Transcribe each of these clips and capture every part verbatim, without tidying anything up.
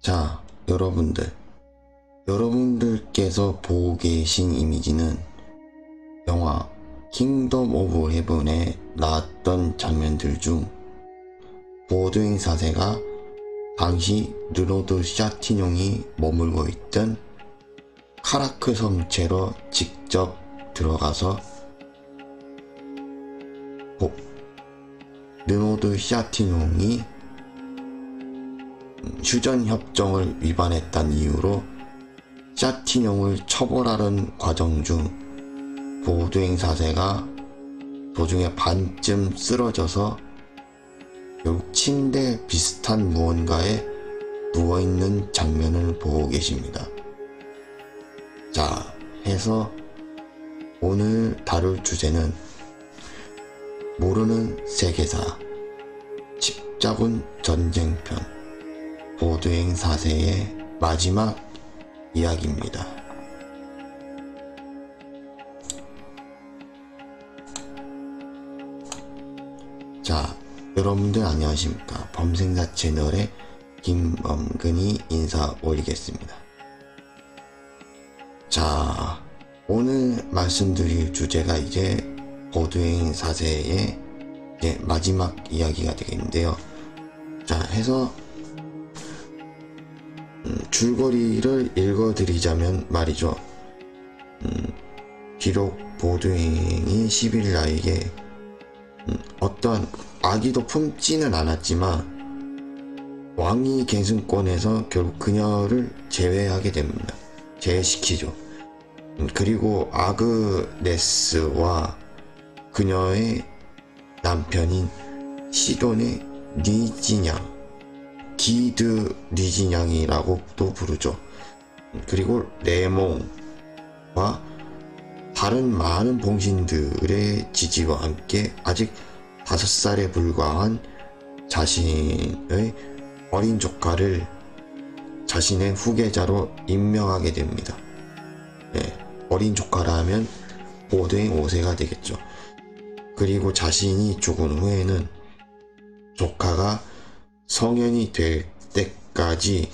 자, 여러분들. 여러분들께서 보고 계신 이미지는 영화 킹덤 오브 헤븐에 나왔던 장면들 중 보드행 사세가 당시 르노드 샤티뇽이 머물고 있던 카라크 섬체로 직접 들어가서 보, 르노드 샤티뇽이 휴전협정을 위반했다는 이유로 샤티뇽을 처벌하는 과정 중 보드행 사세가 도중에 반쯤 쓰러져서 결국 침대 비슷한 무언가에 누워있는 장면을 보고 계십니다. 자, 해서 오늘 다룰 주제는 모르는 세계사 십자군 전쟁편 보드행 사세의 마지막 이야기입니다. 자, 여러분들 안녕하십니까? 범생사 채널의 김범근이 인사 올리겠습니다. 자, 오늘 말씀드릴 주제가 이제 보드행 사세의 이제 마지막 이야기가 되겠는데요. 자, 해서 음, 줄거리를 읽어드리자면 말이죠. 음, 비록 보드행이 시빌라에게 음, 어떤 아기도 품지는 않았지만 왕위 계승권에서 결국 그녀를 제외하게 됩니다. 제외시키죠. 음, 그리고 아그네스와 그녀의 남편인 시돈의 니진양, 기드 니진양이라고 또 부르죠. 그리고 레몽과 다른 많은 봉신들의 지지와 함께 아직 다섯 살에 불과한 자신의 어린 조카를 자신의 후계자로 임명하게 됩니다. 네, 어린 조카라면 보드행 오 세가 되겠죠. 그리고 자신이 죽은 후에는 조카가 성년이 될 때까지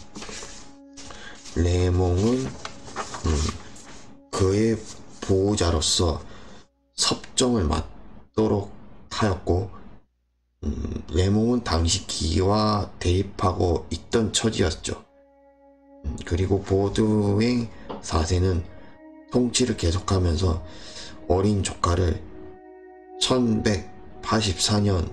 레몽은 음, 그의 보호자로서 섭정을 맡도록 하였고, 음, 레몽은 당시 기와 대립하고 있던 처지였죠. 음, 그리고 보드행 사 세는 통치를 계속하면서 어린 조카를 천백팔십사 년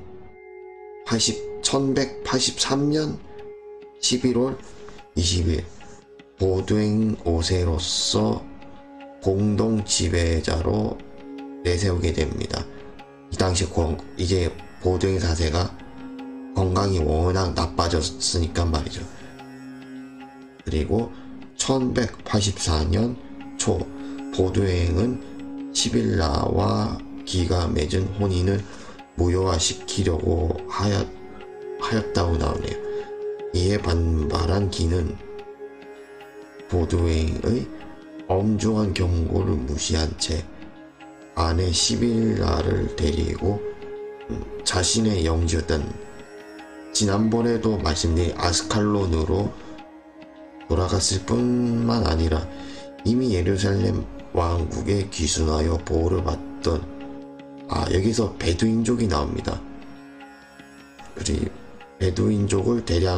천백팔십삼 년 십일월 이십일 보드행 오 세로서 공동 지배자로 내세우게 됩니다. 이 당시 건, 이제 보드행 사 세가 건강이 워낙 나빠졌으니까 말이죠. 그리고 천백팔십사 년 초 보드행은 시빌라와 기가 맺은 혼인을 무효화시키려고 하였, 하였다고 나오네요. 이에 반발한 기는 보드행의 엄중한 경고를 무시한 채 아내 시빌라를 데리고 자신의 영지였던 지난번에도 말씀드린 아스칼론으로 돌아갔을 뿐만 아니라 이미 예루살렘 왕국에 귀순하여 보호를 받던, 아, 여기서 베두인족이 나옵니다. 그리고 베두인족을 대량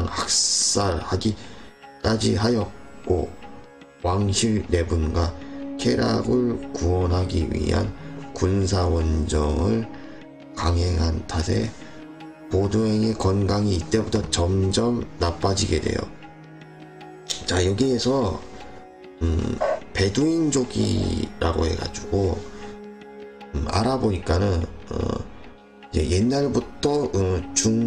학살하기까지 하였고, 왕실 내분과 쾌락을 구원하기 위한 군사원정을 강행한 탓에 보드행의 건강이 이때부터 점점 나빠지게 돼요. 자, 여기에서 음, 베두인족이라고 해가지고 음, 알아보니까는 어, 이제 옛날부터 어,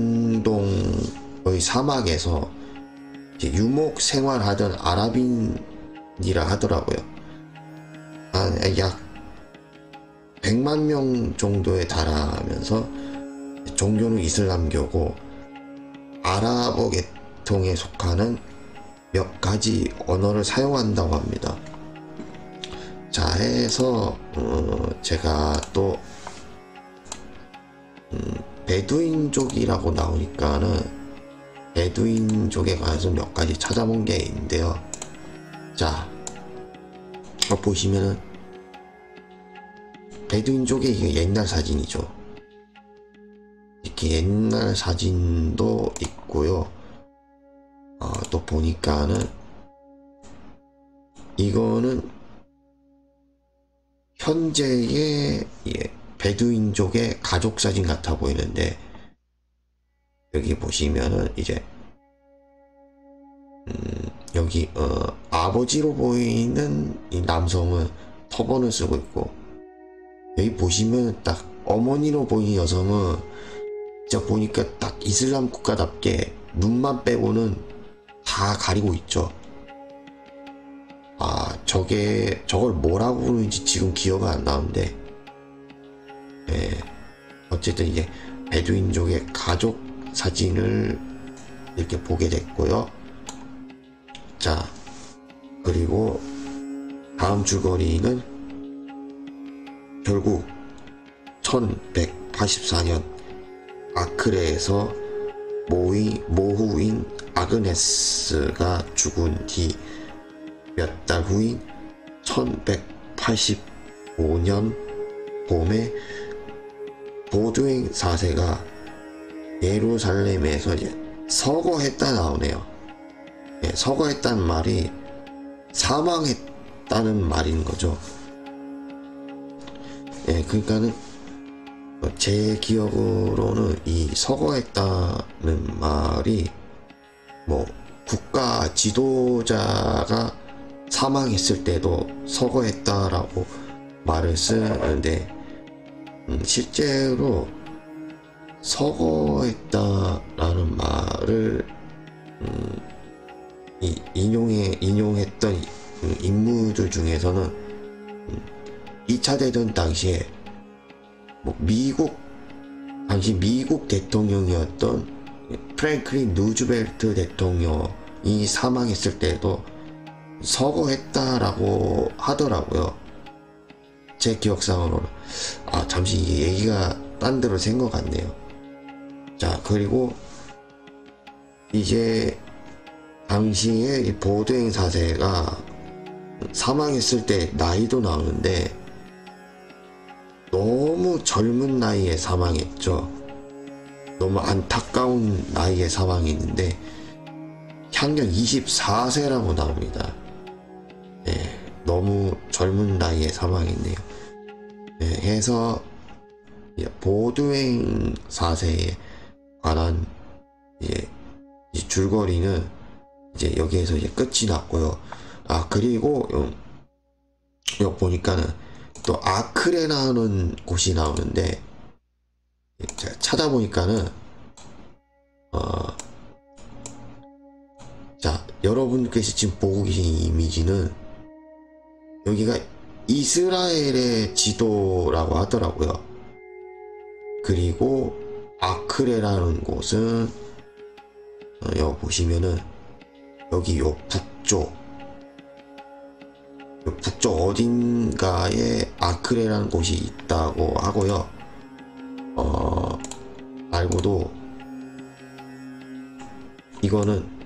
중동의 사막에서 이제 유목 생활하던 아랍인이라 하더라고요. 한 약 백만 명 정도에 달하면서 종교는 이슬람교고 아랍어 계통에 속하는 몇 가지 언어를 사용한다고 합니다. 자, 해서 어, 제가 또 음, 베두인족이라고 나오니까는 베두인족에 관해서 몇 가지 찾아본 게 있는데요. 자, 어, 보시면은 베두인족의 이게 옛날 사진이죠. 이렇게 옛날 사진도 있고요. 어, 또 보니까는 이거는 현재의 예, 베두인족의 가족 사진 같아 보이는데, 여기 보시면은 이제 음, 여기 어, 아버지로 보이는 이 남성은 터번을 쓰고 있고, 여기 보시면 딱 어머니로 보이는 여성은 진짜 보니까 딱 이슬람 국가답게 눈만 빼고는 다 가리고 있죠. 아, 저게 저걸 뭐라고 부르는지 지금 기억이 안 나는데, 예, 어쨌든 이제 베두인족의 가족 사진을 이렇게 보게 됐고요. 자, 그리고 다음 줄거리는 결국 천백팔십사 년 아크레에서 모이, 모후인 아그네스가 죽은 뒤 몇 달 후인 천백팔십오 년 봄에 보드행 사 세가 예루살렘에서 이제 서거했다 나오네요. 예, 서거했다는 말이 사망했다는 말인 거죠. 예, 그러니까는 제 기억으로는 이 서거했다는 말이 뭐 국가 지도자가 사망했을 때도 서거했다라고 말을 쓰는데, 음, 실제로 서거했다라는 말을 음, 이 인용해 인용했던 인물들 중에서는 음, 이 차 대전 당시에 뭐 미국 당시 미국 대통령이었던 프랭클린 루즈벨트 대통령이 사망했을 때도 서거했다라고 하더라고요. 제 기억상으로는. 아, 잠시 이게 얘기가 딴 데로 샌 것 같네요. 자, 그리고 이제 당시에 이 보드행 사 세가 사망했을 때 나이도 나오는데 너무 젊은 나이에 사망했죠. 너무 안타까운 나이에 사망했는데 향년 이십사 세라고 나옵니다. 네, 너무 젊은 나이에 사망했네요. 네, 해서 보드행 사 세에 관한 이제 줄거리는 이제 여기에서 이제 끝이 났고요. 아, 그리고 여기 보니까는 또 아크레라는 곳이 나오는데, 제가 찾아보니까는 어, 자, 여러분께서 지금 보고 계신 이 이미지는 여기가 이스라엘의 지도라고 하더라고요. 그리고 아크레라는 곳은 어, 여기 보시면은 여기 요 북쪽 요 북쪽 어딘가에 아크레라는 곳이 있다고 하고요. 어, 말고도 이거는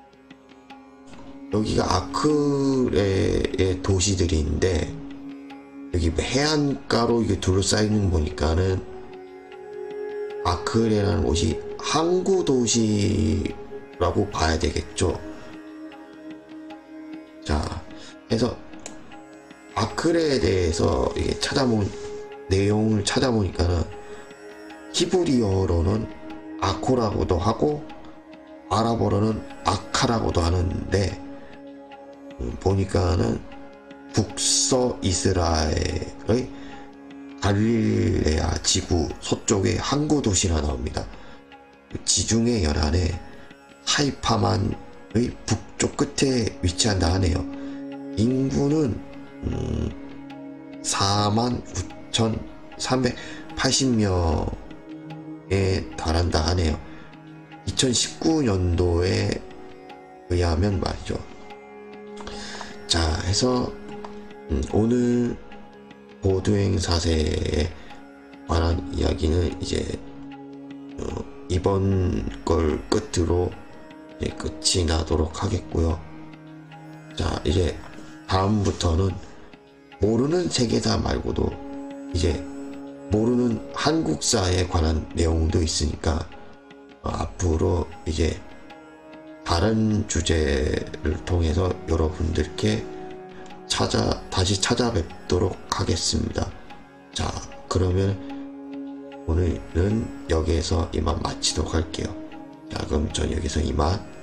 여기가 아크레의 도시들인데, 여기 해안가로 이게 둘러싸이는 보니까는 아크레라는 곳이 항구 도시라고 봐야 되겠죠. 자, 그래서 아크레에 대해서 이게 찾아본 내용을 찾아보니까는 히브리어로는 아코라고도 하고 아랍어로는 아카라고도 하는데, 보니까는 북서 이스라엘의 갈릴레아 지구 서쪽의 항구 도시라 나옵니다. 지중해 연안에 하이파만의 북쪽 끝에 위치한다 하네요. 인구는 음, 사만 구천삼백팔십 명에 달한다 하네요. 이천십구 년도에 의하면 말이죠. 자, 해서 음, 오늘 보드행 사 세에 관한 이야기는 이제 어, 이번 걸 끝으로 예, 끝이 나도록 하겠고요. 자, 이제 다음부터는 모르는 세계사 말고도 이제 모르는 한국사에 관한 내용도 있으니까 어, 앞으로 이제 다른 주제를 통해서 여러분들께 찾아 다시 찾아뵙도록 하겠습니다. 자, 그러면 오늘은 여기에서 이만 마치도록 할게요. 자, 그럼 전 여기서 이만